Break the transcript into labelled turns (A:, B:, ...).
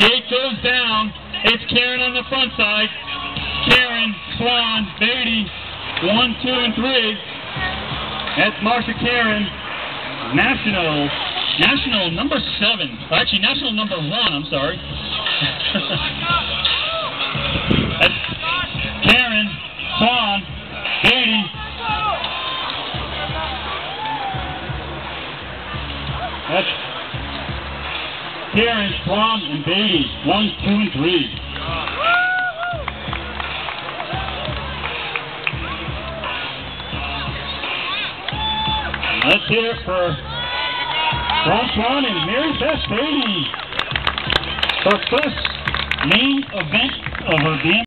A: Gate goes down. It's Karen on the front side. Karen, Swan, Beatty, 1, 2, and 3. That's Marsha Karen. National number 7. Actually, national number 1, I'm sorry. That's Karen, Swan, Beatty. That's Karen, Swan, and Beatty. 1, 2, and 3. Let's hear it for Ron Swan and Mary Beth Beatty. Her first main event of her BMX.